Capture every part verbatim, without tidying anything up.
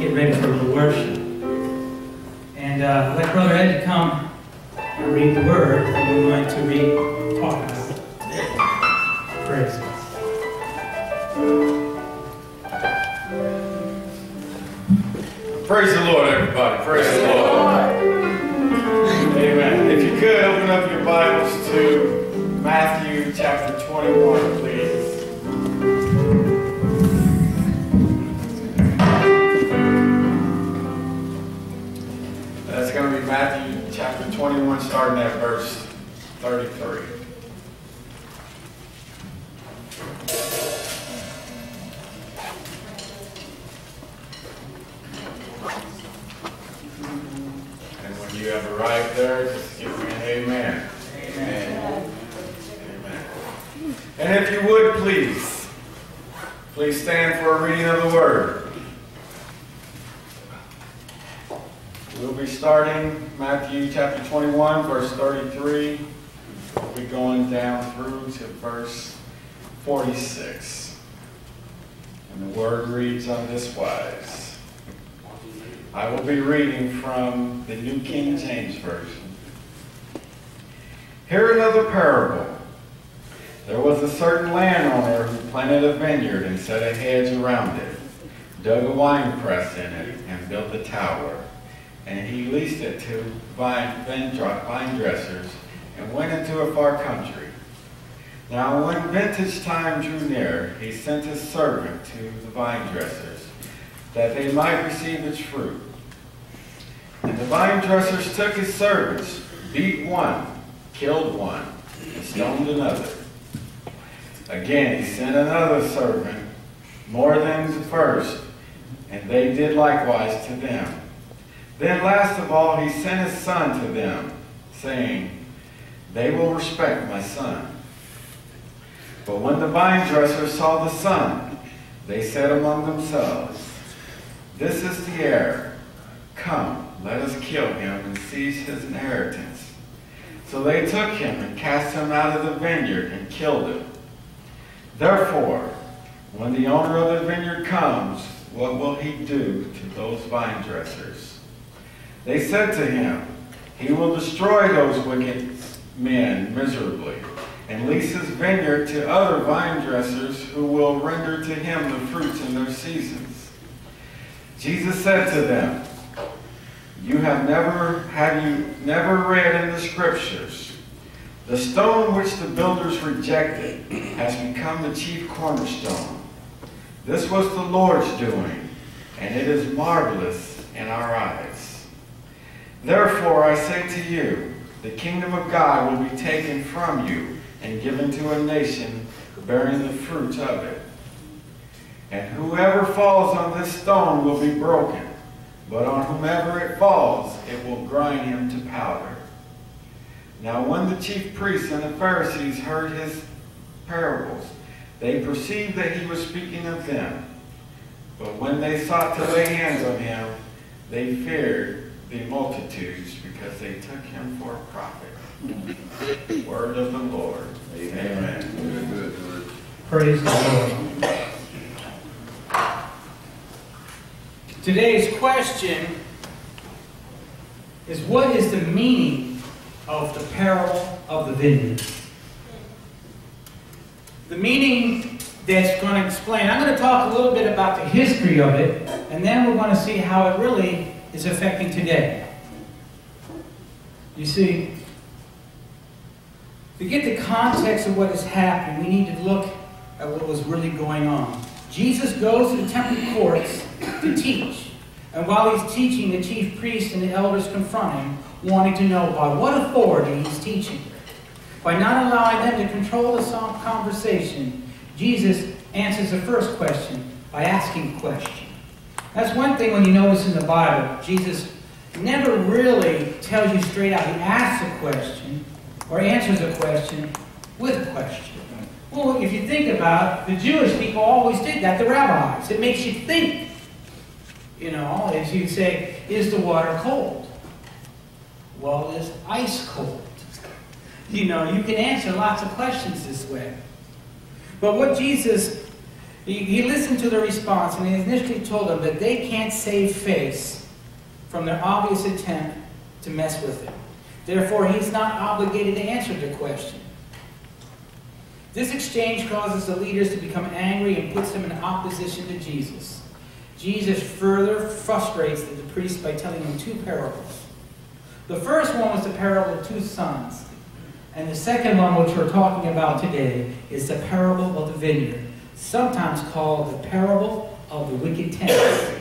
get ready for the worship. And uh, let Brother Ed come and read the word, and we're going to read, talk about it. Praise God. Praise the Lord, everybody. Praise the Lord. Amen. If you could, open up your Bibles to Matthew chapter twenty-one, please. That's going to be Matthew chapter twenty-one, starting at verse thirty-three. You have arrived there, just give me an amen. Amen. Amen. And if you would, please, please stand for a reading of the word. We'll be starting Matthew chapter twenty-one, verse thirty-three. We'll be going down through to verse forty-six. And the word reads on this wise. I will be reading from the New King James Version. Hear another parable. There was a certain landowner who planted a vineyard and set a hedge around it, dug a winepress in it, and built a tower. And he leased it to vine, vine dressers and went into a far country. Now when vintage time drew near, he sent his servant to the vine dressers, that they might receive its fruit. And the vine dressers took his servants, beat one, killed one, and stoned another. Again he sent another servant, more than the first, and they did likewise to them. Then last of all he sent his son to them, saying, They will respect my son. But when the vine dressers saw the son, they said among themselves, This is the heir. Come, let us kill him and seize his inheritance. So they took him and cast him out of the vineyard and killed him. Therefore, when the owner of the vineyard comes, what will he do to those vine dressers? They said to him, He will destroy those wicked men miserably, and lease his vineyard to other vine dressers who will render to him the fruits in their seasons. Jesus said to them, You have never, have you never read in the scriptures, the stone which the builders rejected has become the chief cornerstone. This was the Lord's doing, and it is marvelous in our eyes. Therefore I say to you, the kingdom of God will be taken from you and given to a nation bearing the fruits of it. And whoever falls on this stone will be broken, but on whomever it falls, it will grind him to powder. Now when the chief priests and the Pharisees heard his parables, they perceived that he was speaking of them. But when they sought to lay hands on him, they feared the multitudes, because they took him for a prophet. Word of the Lord. Amen. Amen. Praise the Lord. Today's question is, what is the meaning of the parable of the vineyard? The meaning that's going to explain, I'm going to talk a little bit about the history of it, and then we're going to see how it really is affecting today. You see, to get the context of what is happening, we need to look at what was really going on. Jesus goes to the temple courts to teach. And while he's teaching, the chief priests and the elders confront him, wanting to know by what authority he's teaching. By not allowing them to control the conversation, Jesus answers the first question by asking a question. That's one thing when you notice in the Bible, Jesus never really tells you straight out. He asks a question or answers a question with a question. Well, if you think about it, the Jewish people always did that, the rabbis. It makes you think. You know, as you say, is the water cold? Well, is ice cold? You know, you can answer lots of questions this way. But what Jesus He, he listened to their response, and he initially told them that they can't save face from their obvious attempt to mess with him. Therefore, he's not obligated to answer the question. This exchange causes the leaders to become angry and puts them in opposition to Jesus. Jesus further frustrates the priests by telling them two parables. The first one was the parable of two sons. And the second one, which we're talking about today, is the parable of the vineyard, sometimes called the parable of the wicked tenants.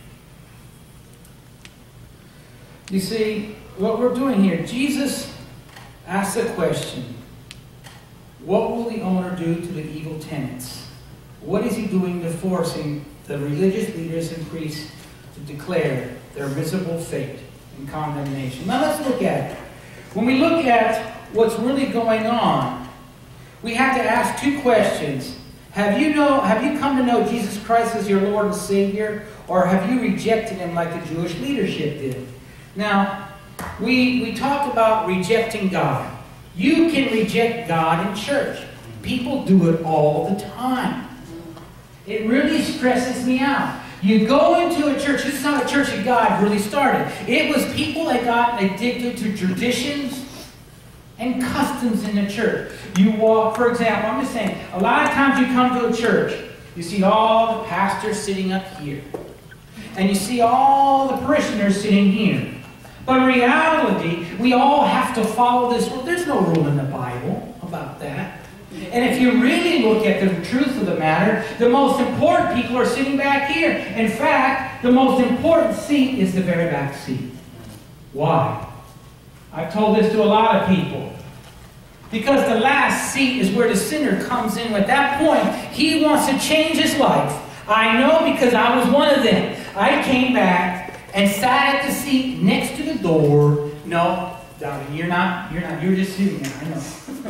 You see, what we're doing here, Jesus asks a question. What will the owner do to the evil tenants? What is he doing to forcing the religious leaders and priests to declare their miserable fate and condemnation? Now let's look at it. When we look at what's really going on, we have to ask two questions. Have you know, have you come to know Jesus Christ as your Lord and Savior, or have you rejected him like the Jewish leadership did? Now, we, we talk about rejecting God. You can reject God in church. People do it all the time. It really stresses me out. You go into a church, this is how the Church of God really started. It was people that got addicted to traditions and customs in the church. You walk, for example, I'm just saying, a lot of times you come to a church, you see all the pastors sitting up here. And you see all the parishioners sitting here. But in reality, we all have to follow this rule. There's no rule in the Bible about that. And if you really look at the truth of the matter, the most important people are sitting back here. In fact, the most important seat is the very back seat. Why? I've told this to a lot of people. Because the last seat is where the sinner comes in. At that point, he wants to change his life. I know because I was one of them. I came back and sat at the seat next to the door. No, Donnie, you're not, you're not, you're just sitting there, I know.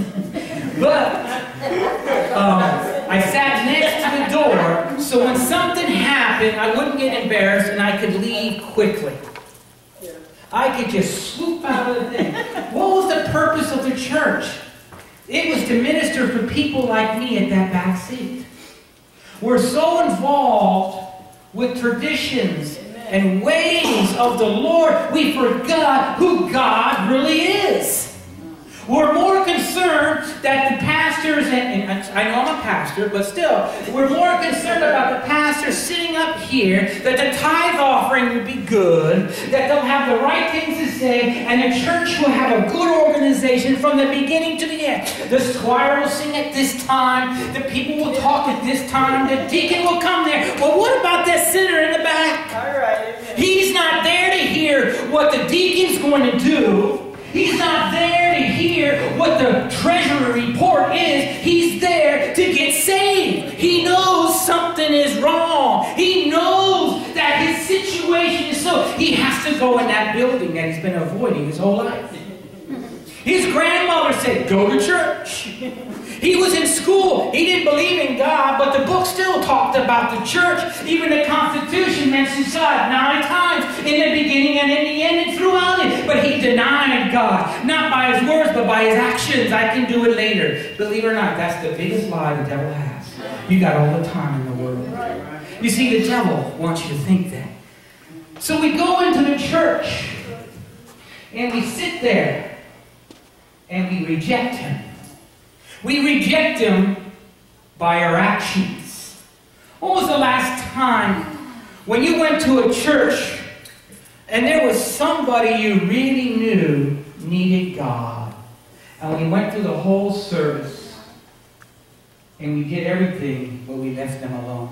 But um, I sat next to the door, so when something happened, I wouldn't get embarrassed and I could leave quickly. I could just swoop out of the thing. What was the purpose of the church? It was to minister for people like me at that back seat. We're so involved with traditions and ways of the Lord, we forgot who God really is. We're more concerned that the pastors, and, and I know I'm a pastor, but still, we're more concerned about the pastor sitting up here, that the tithe offering will be good, that they'll have the right things to say, and the church will have a good organization from the beginning to the end. The choir will sing at this time, the people will talk at this time, the deacon will come there. Well, what about that sinner in the back? All right. He's not there to hear what the deacon's going to do. He's not there to hear what the treasury report is. He's there to get saved. He knows something is wrong. He knows that his situation is so... He has to go in that building that he's been avoiding his whole life. His grandmother said, go to church. He was in school. He didn't believe in God, but the book still talked about the church. Even the Constitution mentions God nine times in the beginning and in the end and throughout it. But he denied God, not by his words, but by his actions. I can do it later. Believe it or not, that's the biggest lie the devil has. You got all the time in the world. You see, the devil wants you to think that. So we go into the church, and we sit there, and we reject him. We reject him by our actions. When was the last time when you went to a church and there was somebody you really knew needed God, and we went through the whole service and we did everything, but we left them alone?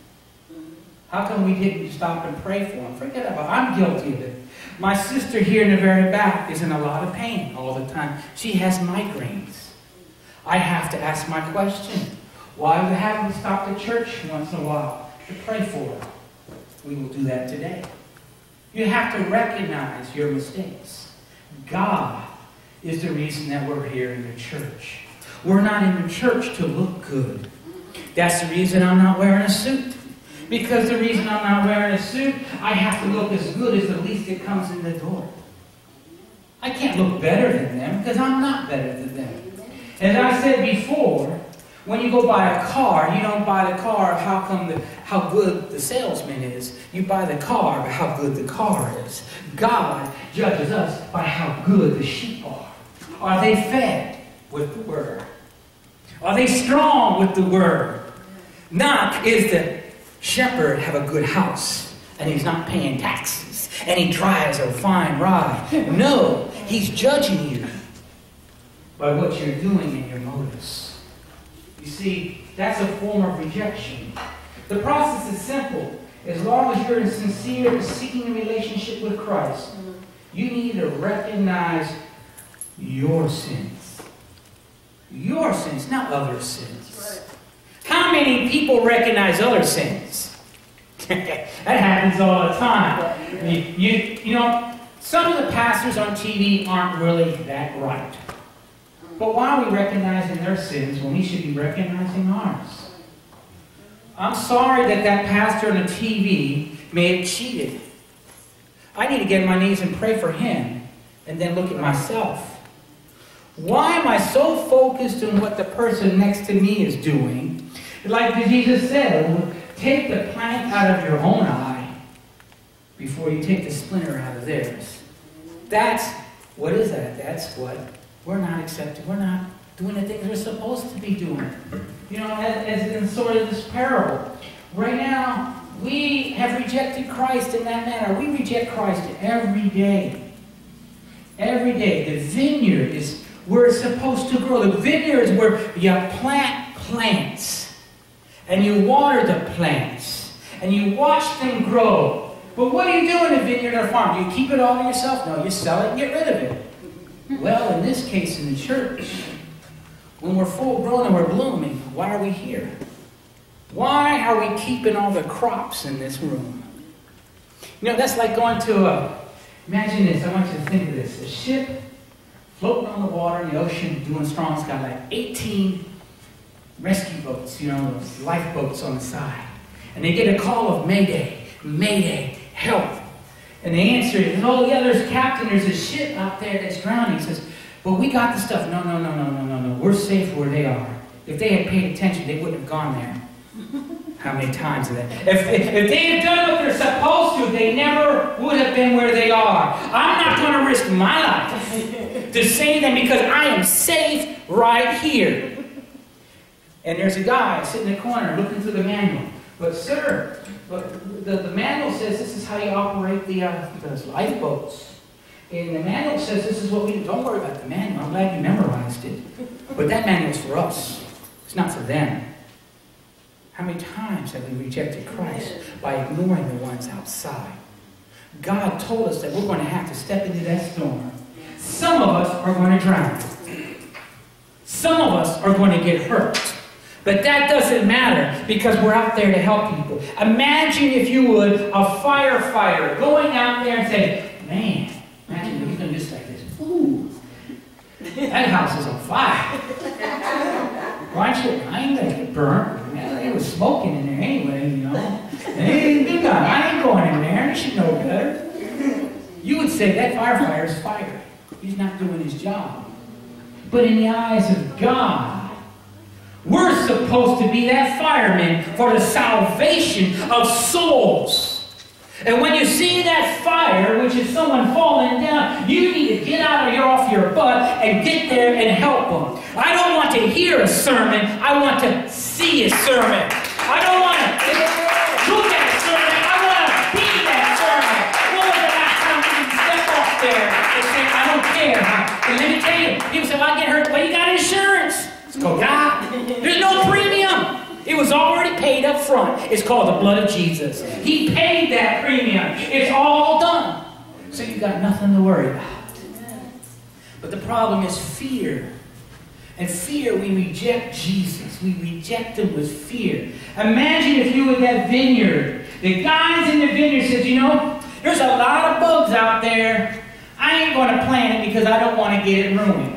How come we didn't stop and pray for them? Forget about it. I'm guilty of it. My sister here in the very back is in a lot of pain all the time. She has migraines. I have to ask my question. Why haven't we stopped at church once in a while to pray for her? We will do that today. You have to recognize your mistakes. God is the reason that we're here in the church. We're not in the church to look good. That's the reason I'm not wearing a suit. Because the reason I'm not wearing a suit, I have to look as good as the least that comes in the door. I can't look better than them because I'm not better than them. As I said before, When you go buy a car, you don't buy the car how come the, how good the salesman is. You buy the car by how good the car is. God judges us by how good the sheep are. Are they fed with the word? Are they strong with the word? Not is the shepherd have a good house and he's not paying taxes and he drives a fine ride. No, he's judging you by what you're doing in your motives. You see, that's a form of rejection. The process is simple. As long as you're in sincere seeking a relationship with Christ, you need to recognize your sins. Your sins, not other sins. How many people recognize other sins? That happens all the time. You, you, you know, some of the pastors on T V aren't really that right. But why are we recognizing their sins when we should be recognizing ours? I'm sorry that that pastor on the T V may have cheated. I need to get on my knees and pray for him and then look at myself. Why am I so focused on what the person next to me is doing? Like Jesus said, take the plank out of your own eye before you take the splinter out of theirs. That's, what is that? That's what we're not accepting. We're not doing the things we're supposed to be doing. You know, as, as in sort of this parable. Right now, we have rejected Christ in that manner. We reject Christ every day. Every day. The vineyard is where it's supposed to grow. The vineyard is where you plant plants. And you water the plants. And you watch them grow. But what do you do in a vineyard or farm? Do you keep it all to yourself? No, you sell it and get rid of it. Well, in this case, in the church, when we're full grown and we're blooming, why are we here? Why are we keeping all the crops in this room? You know, that's like going to a, imagine this, I want you to think of this. A ship floating on the water in the ocean doing strong. It's got like eighteen rescue boats, you know, those lifeboats on the side. And they get a call of Mayday, Mayday, help. And they answer it, oh yeah, there's a captain, there's a ship out there that's drowning. He says, but we got the stuff. No, no, no, no, no, no, no. We're safe where they are. If they had paid attention, they wouldn't have gone there. How many times is that? If, if they had done what they're supposed to, they never would have been where they are. I'm not going to risk my life to save them because I am safe right here. And there's a guy sitting in the corner looking through the manual. But sir, but the, the manual says this is how you operate the, uh, the lifeboats. And the manual says this is what we do. Don't worry about the manual. I'm glad you memorized it. But that manual's for us. It's not for them. How many times have we rejected Christ by ignoring the ones outside? God told us that we're going to have to step into that storm. Some of us are going to drown. Some of us are going to get hurt. But that doesn't matter because we're out there to help people. Imagine, if you would, a firefighter going out there and saying, man, imagine if he's going to just like this. Ooh, that house is on fire. Why don't you, I ain't going to get burnt. Man, it was smoking in there anyway, you know. And they didn't do nothing. I ain't going in there. They should know better. You would say that firefighter's fired. He's not doing his job. But in the eyes of God, we're supposed to be that fireman for the salvation of souls. And when you see that fire, which is someone falling down, you need to get out of your off your butt and get there and help them. I don't want to hear a sermon. I want to see a sermon. I don't want to look at a sermon. I want to be that sermon. When was the last time you step off there and say, I don't care? And let me tell you, people say, well, I get hurt. Well, you got insurance. It's called God. There's no premium. It was already paid up front. It's called the blood of Jesus. He paid that premium. It's all done. So you've got nothing to worry about. But the problem is fear. And fear, we reject Jesus. We reject him with fear. Imagine if you were that vineyard. The guys in the vineyard said, you know, there's a lot of bugs out there. I ain't going to plant it because I don't want to get it ruined.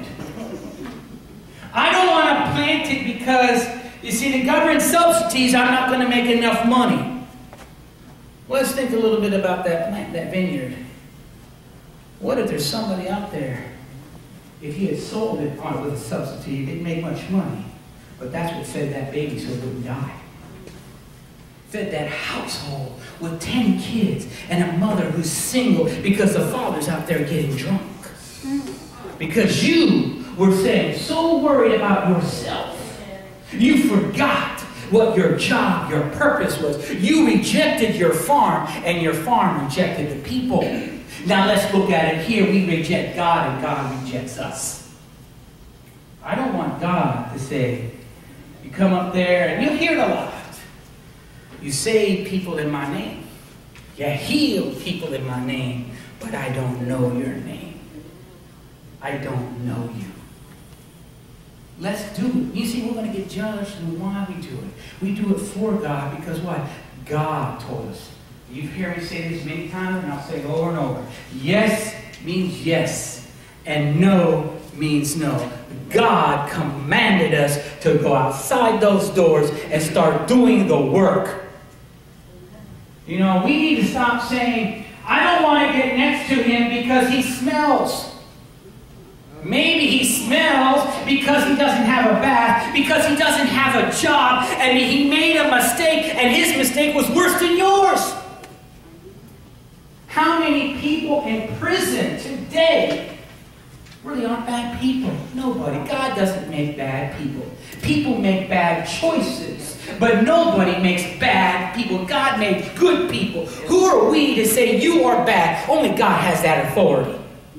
I don't want to plant it because, you see, the government subsidies, I'm not going to make enough money. Let's think a little bit about that plant, that vineyard. What if there's somebody out there, if he had sold it on with a subsidy, he didn't make much money. But that's what fed that baby so it wouldn't die. Fed that household with ten kids and a mother who's single because the father's out there getting drunk. Because you were saying, so worried about yourself, you forgot what your job, your purpose was. You rejected your farm, and your farm rejected the people. Now let's look at it here. We reject God, and God rejects us. I don't want God to say, you come up there, and you'll hear it a lot. You save people in my name. You heal people in my name, but I don't know your name. I don't know you. Let's do it. You see, we're going to get judged and why we do it. We do it for God because what? God told us. You've heard me say this many times, and I'll say it over and over. Yes means yes, and no means no. God commanded us to go outside those doors and start doing the work. You know, we need to stop saying, I don't want to get next to him because he smells. Maybe he smells because he doesn't have a bath, because he doesn't have a job, and he made a mistake, and his mistake was worse than yours. How many people in prison today really aren't bad people? Nobody. God doesn't make bad people. People make bad choices, but nobody makes bad people. God made good people. Who are we to say you are bad? Only God has that authority.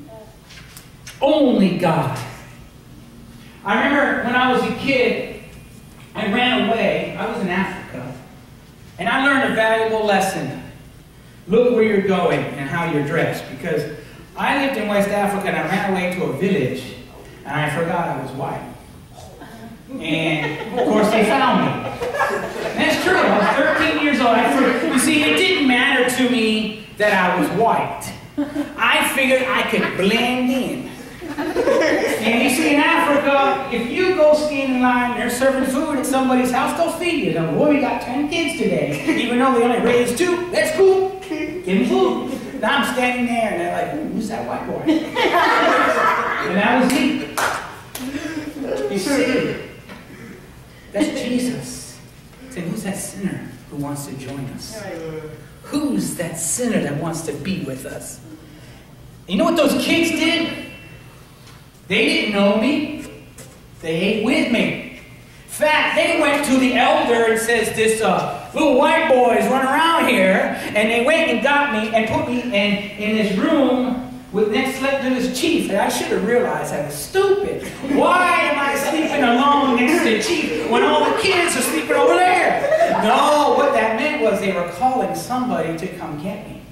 Only God. I remember when I was a kid, I ran away. I was in Africa. And I learned a valuable lesson. Look where you're going and how you're dressed. Because I lived in West Africa and I ran away to a village. And I forgot I was white. And of course they found me. And that's true. I was thirteen years old. I forgot. You see, it didn't matter to me that I was white. I figured I could blend in. And you see, in Africa, if you go stand in line, they're serving food at somebody's house, they'll feed you. They'll, boy, we got ten kids today. Even though they only raised two, that's cool. Give them food. Now I'm standing there, and they're like, ooh, who's that white boy? And that was me. You see, that's Jesus. Saying, who's that sinner who wants to join us? Who's that sinner that wants to be with us? You know what those kids did? They didn't know me. They ate with me. In fact, they went to the elder and says, this uh, little white boy is running around here. And they went and got me and put me in, in this room with next slept to this chief. And I should have realized I was stupid. Why am I sleeping alone next to the chief when all the kids are sleeping over there? No, what that meant was they were calling somebody to come get me.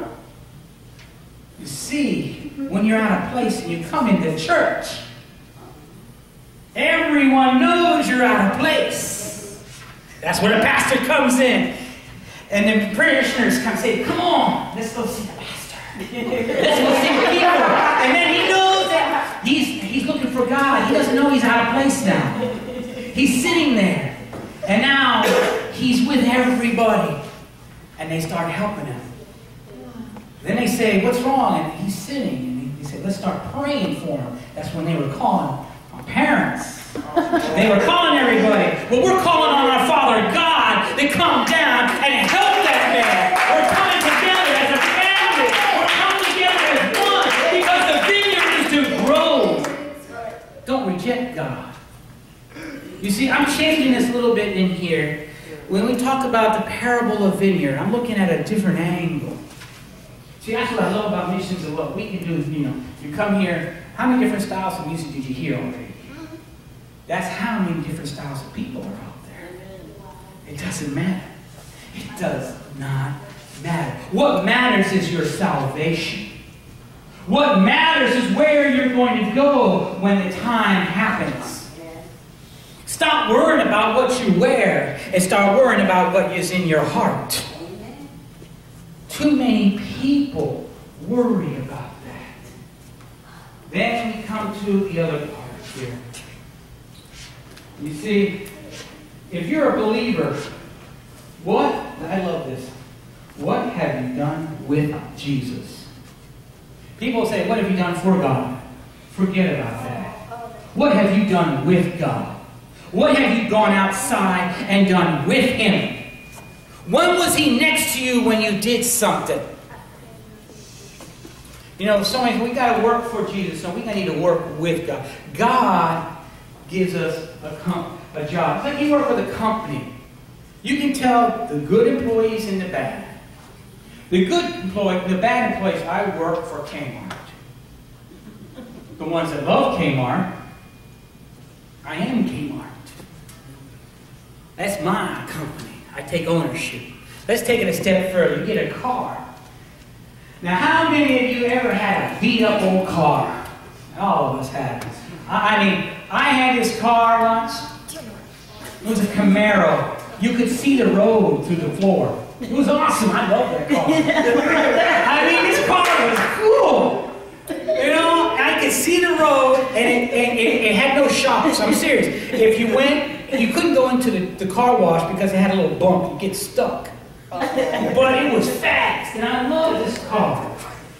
You see, when you're out of place and you come into church, everyone knows you're out of place. That's where the pastor comes in. And the parishioners come and say, come on, let's go see the pastor. Let's go see the people. And then he knows that he's, he's looking for God. He doesn't know he's out of place now. He's sitting there. And now he's with everybody. And they start helping him. Then they say, what's wrong? And he's sitting. And he said, let's start praying for him. That's when they were calling our parents. They were calling everybody. Well, we're calling on our Father God to come down and help that man. We're coming together as a family. We're coming together as one because the vineyard is to grow. Don't reject God. You see, I'm changing this a little bit in here. When we talk about the parable of vineyard, I'm looking at a different angle. See, that's what I love about missions and what we can do is, you know, you come here, how many different styles of music did you hear already? That's how many different styles of people are out there. It doesn't matter. It does not matter. What matters is your salvation. What matters is where you're going to go when the time happens. Stop worrying about what you wear and start worrying about what is in your heart. Too many people worry about that. Then we come to the other part here. You see, if you're a believer, what, I love this, what have you done with Jesus? People say, what have you done for God? Forget about that. What have you done with God? What have you gone outside and done with him? When was he next to you when you did something? You know, so we got to work for Jesus, so we need to work with God. God gives us a, com- a job. It's like you work with a company. You can tell the good employees and the bad. The good employees, the bad employees, I work for Kmart. The ones that love Kmart, I am Kmart. That's my company. I take ownership. Let's take it a step further. You get a car. Now, how many of you ever had a beat-up old car? All of us have. I, I mean, I had this car once. It was a Camaro. You could see the road through the floor. It was awesome. I love that car. I mean, this car was cool. You know, I could see the road, and it, and it, it had no shocks. I'm serious. If you went, you couldn't go into the, the car wash because it had a little bump. You'd get stuck. But it was fast, and I loved this car.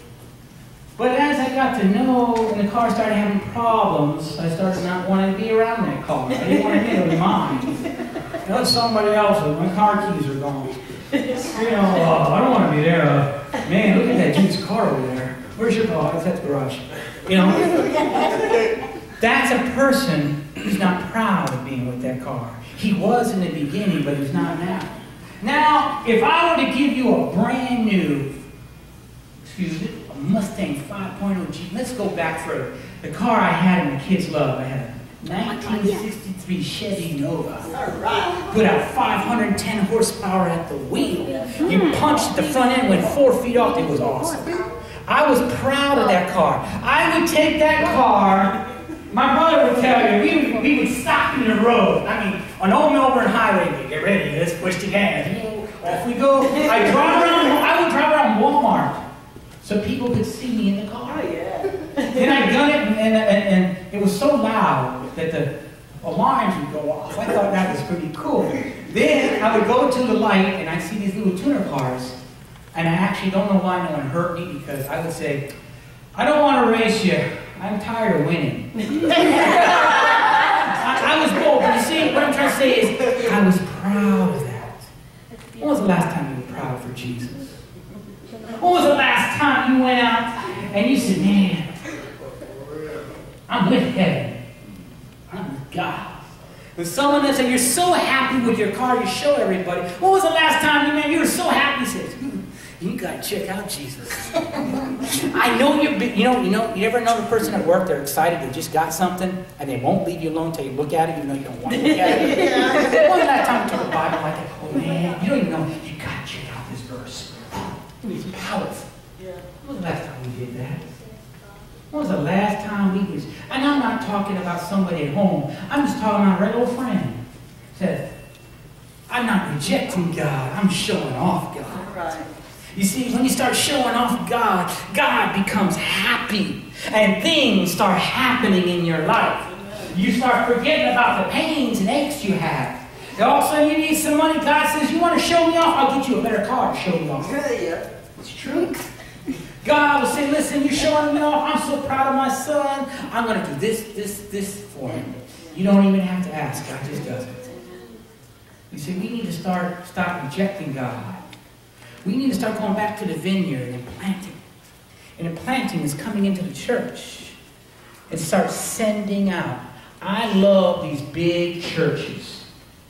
But as I got to know, and the car started having problems, I started not wanting to be around that car. I didn't want to be with mine. You know, somebody else's. My car keys are gone. You know, uh, I don't want to be there. Uh, man, look at that dude's car over there. Where's your car? It's at the garage. You know, that's a person who's not proud of being with that car. He was in the beginning, but he's not now. Now, if I were to give you a brand new, excuse me, a Mustang five point oh G, let's go back further. The car I had and the kids love, I had a nineteen sixty-three Chevy Nova. Put out five hundred ten horsepower at the wheel. You punched at the front end, went four feet off. It was awesome. I was proud of that car. I would take that car. My brother would tell you, we would, we would stop in the road. I mean, on Old Melbourne Highway, we get ready, let's push the gas. Off we go. I drive around, I would drive around Walmart so people could see me in the car. Oh, yeah. Then I gun it, and, and, and, and it was so loud that the alarms would go off. I thought that was pretty cool. Then I would go to the light, and I'd see these little tuner cars, and I actually don't know why no one hurt me, because I would say, I don't want to race you. I'm tired of winning. I, I was bold, but you see, what I'm trying to say is, I was proud of that. When was the last time you were proud for Jesus? When was the last time you went out and you said, man, I'm with heaven. I'm with God. When someone that said, you're so happy with your car, you show everybody. When was the last time you, man, you were so happy? You said, hmm, you gotta check out Jesus. I know you're, you know, you know, you ever know the person at work, they're excited, they just got something, and they won't leave you alone until you look at it, even though you don't want to look at it. When was the last time you took a Bible like that? Oh man, you don't even know, you gotta check out this verse. It's powerful. When was the last time we did that? When was the last time we was, and I'm not talking about somebody at home, I'm just talking about a regular friend. Said, I'm not rejecting God, I'm showing off God. Right. You see, when you start showing off God, God becomes happy. And things start happening in your life. You start forgetting about the pains and aches you have. And all of a sudden you need some money. God says, you want to show me off? I'll get you a better car to show you off. Yeah. It's true. God will say, listen, you're showing me off. I'm so proud of my son. I'm going to do this, this, this for him. You don't even have to ask. God just does it. You see, we need to start stop rejecting God. We need to start going back to the vineyard and planting. And the planting is coming into the church and start sending out. I love these big churches.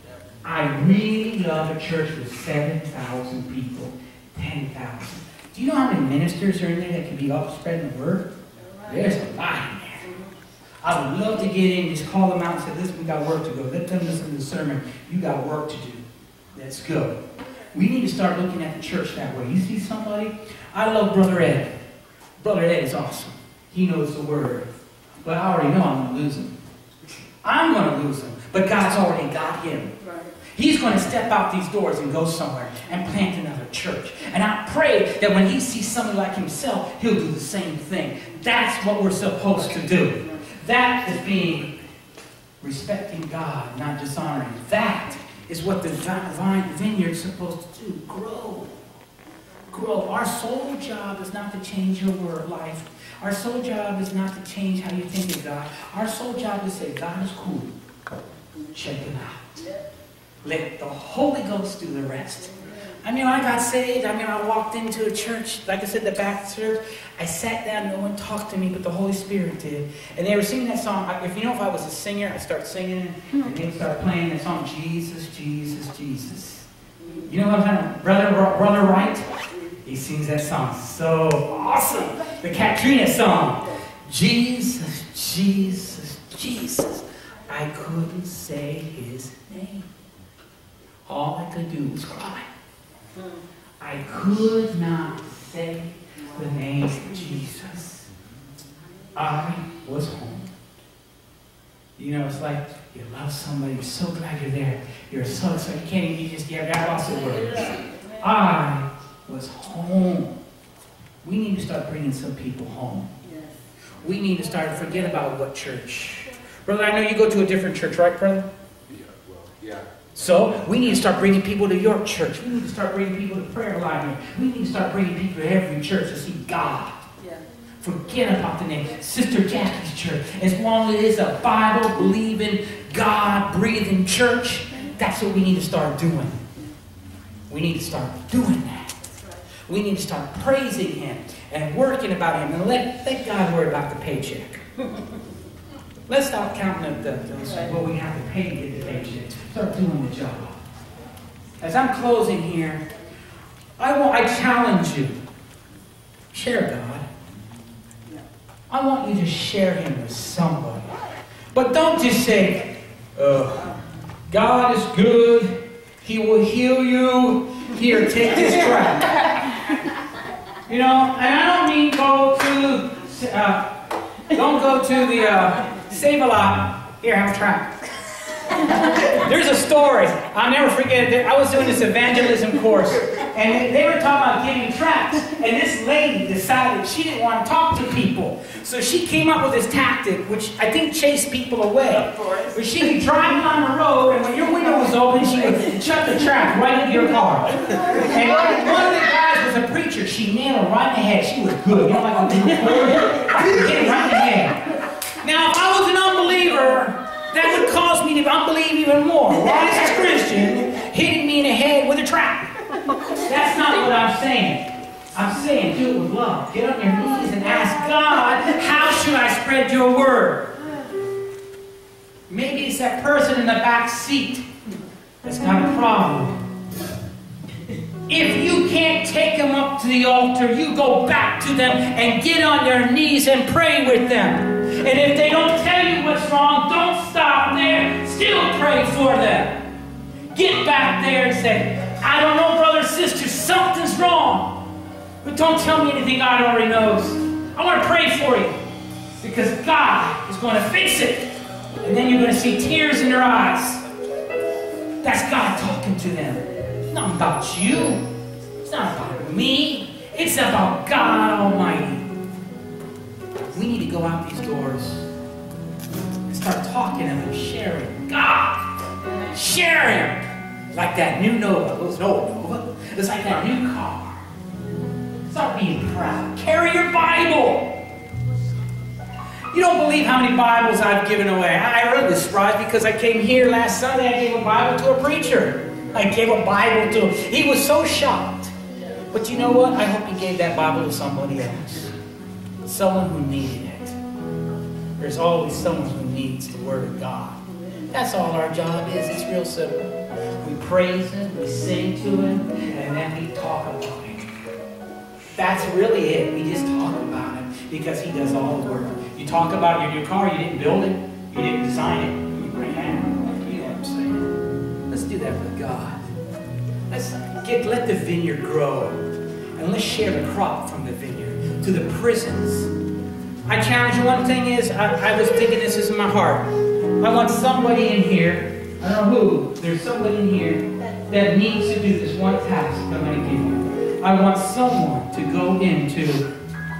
I really love a church with seven thousand people, ten thousand. Do you know how many ministers are in there that can be up spreading the word? There's a lot in there. I would love to get in, just call them out and say, listen, we got work to go. Let them listen to the sermon. You got work to do. Let's go. We need to start looking at the church that way. You see somebody? I love Brother Ed. Brother Ed is awesome. He knows the word. But I already know I'm going to lose him. I'm going to lose him. But God's already got him. Right. He's going to step out these doors and go somewhere and plant another church. And I pray that when he sees somebody like himself, he'll do the same thing. That's what we're supposed to do. That is being respecting God, not dishonoring. That is what the vine vineyard is supposed to do. Grow. Grow. Our sole job is not to change your word life. Our sole job is not to change how you think of God. Our sole job is to say, God is cool. check it out. Let the Holy Ghost do the rest. I mean, I got saved. I mean, I walked into a church, like I said, the Baptist church. I sat down, no one talked to me, but the Holy Spirit did. And they were singing that song. If you know, if I was a singer, I'd start singing, and they'd start playing that song, Jesus, Jesus, Jesus. You know what I'm talking about? Brother, Brother Wright? He sings that song. So awesome. The Katrina song. Jesus, Jesus, Jesus. I couldn't say his name. All I could do was cry. I could not say the name of Jesus. I was home. You know, it's like you love somebody, you're so glad you're there. You're so excited, you can't even, you just, you have lots of words. I was home. We need to start bringing some people home. We need to start to forget about what church. Brother, I know you go to a different church, right, brother? Yeah, well, yeah. So, we need to start bringing people to your church. We need to start bringing people to prayer line. We need to start bringing people to every church to see God. Yeah. Forget about the name. Sister Jackie's church. As long as it is a Bible-believing, God-breathing church, that's what we need to start doing. We need to start doing that. We need to start praising Him and working about Him. And let, let God worry about the paycheck. Let's stop counting the, the, those, what we have to pay to get the paycheck. Start doing the job. As I'm closing here, I, want, I challenge you. Share God. I want you to share Him with somebody. But don't just say, oh, God is good. He will heal you. Here, take this tract. You know, and I don't mean go to, uh, don't go to the uh, Save-A-Lot. Here, have a tract. There's a story. I'll never forget it. I was doing this evangelism course, and they were talking about giving tracts, and this lady decided she didn't want to talk to people. So she came up with this tactic, which I think chased people away. But she would drive down the road, and when your window was open, she would chuck the tract right into your car. And one of the guys was a preacher. She nailed him right in the head. She was good. You know, like a little hit him right in the head. Now, if I was an unbeliever, that would cause me to unbelieve even more. Why is this Christian hitting me in the head with a trap? That's not what I'm saying. I'm saying do it with love. Get on your knees and ask God, how should I spread your word? Maybe it's that person in the back seat that's got a problem. If you can't take them up to the altar, you go back to them and get on your knees and pray with them. And if they don't tell you what's wrong, don't stop there. Still pray for them. Get back there and say, I don't know, brother, sister, something's wrong. But don't tell me anything God already knows. I want to pray for you. Because God is going to fix it. And then you're going to see tears in their eyes. That's God talking to them. It's not about you. It's not about me. It's about God Almighty. We need to go out these doors and start talking and sharing God. Sharing. Like that new Nova. It was an old Nova. It's like that new car. Start being proud. Carry your Bible. You don't believe how many Bibles I've given away. I really was surprised because I came here last Sunday. I gave a Bible to a preacher. I gave a Bible to him. He was so shocked. But you know what? I hope he gave that Bible to somebody else. Someone who needed it. There's always someone who needs the Word of God. That's all our job is. It's real simple. We praise Him, we sing to Him, and then we talk about Him. That's really it. We just talk about Him because He does all the work. You talk about your new car, you didn't build it, you didn't design it, you ran it. You know what I'm saying? Let's do that for God. Let's get, let the vineyard grow, and let's share the crop from the vineyard to the prisons. I challenge you. One thing is, I, I was thinking this is in my heart. I want somebody in here, I don't know who, there's somebody in here that needs to do this one task I'm going to give you. I want someone to go into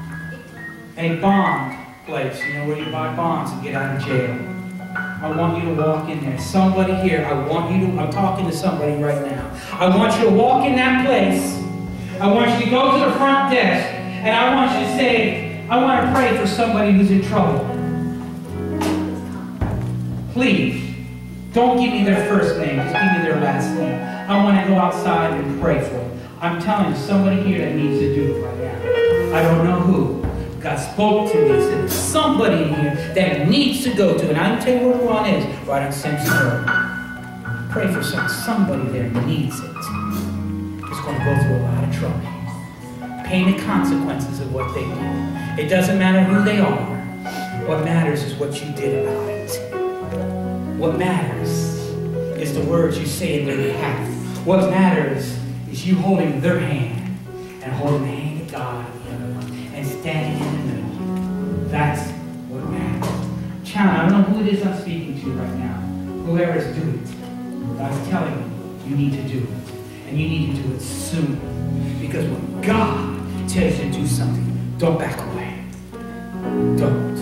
a bond place, you know, where you buy bonds and get out of jail. I want you to walk in there. Somebody here, I want you to, I'm talking to somebody right now. I want you to walk in that place. I want you to go to the front desk, and I want you to say, I want to pray for somebody who's in trouble. Please. Don't give me their first name, just give me their last name. I want to go outside and pray for them. I'm telling you, somebody here that needs to do it right now. I don't know who. God spoke to me and said, there's somebody in here that needs to go to. And I can tell you where the one is, right on Simpson Road. Pray for some, somebody there needs it. It's going to go through a lot of trouble. Paying the consequences of what they did. It doesn't matter who they are. What matters is what you did about it. What matters is the words you say in their behalf. What matters is you holding their hand and holding the hand of God in the other one and standing in the middle. That's what matters. Challenge, I don't know who it is I'm speaking to right now. Whoever is doing it. God's telling you, you need to do it. And you need to do it soon. Because when God tells you to do something, don't back away. Don't.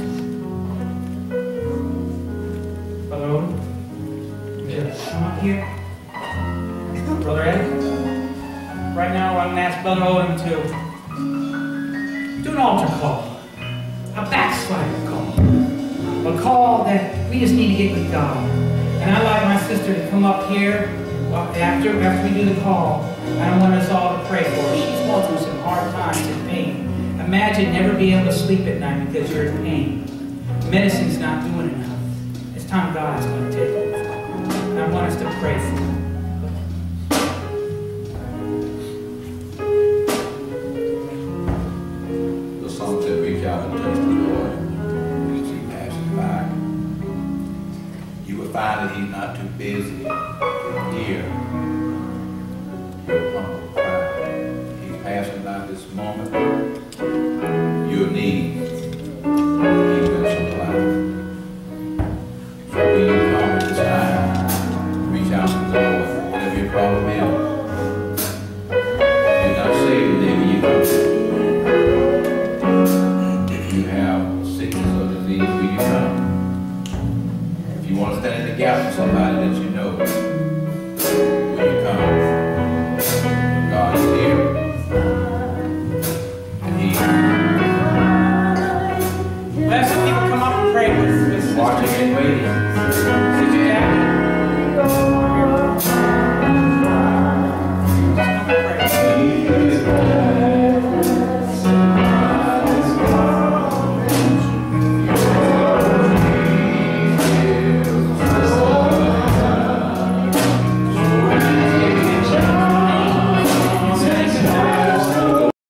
Brother Odom, just come up here. Brother Ed, right now I'm going to ask Brother Odom to do an altar call, a backslider call, a call that we just need to get with God. And I'd like my sister to come up here after, after we do the call, and I want us all to pray for her. She's going through some hard times and pain. Imagine never being able to sleep at night because you're in pain. Medicine's not doing enough. It's time God is going to take over. And I want us to pray for her. The song said, reach out and touch the Lord as he passes by. You will find that he's not too busy